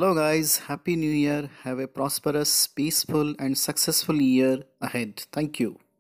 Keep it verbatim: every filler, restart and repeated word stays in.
Hello, guys. Happy New Year. Have a prosperous, peaceful, and successful year ahead. Thank you.